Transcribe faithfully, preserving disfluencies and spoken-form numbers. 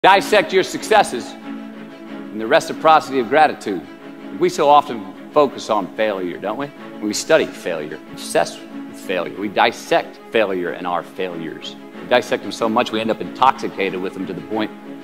Dissect your successes in the reciprocity of gratitude. We so often focus on failure, don't we? We study failure, obsessed with failure. We dissect failure and our failures. We dissect them so much we end up intoxicated with them to the point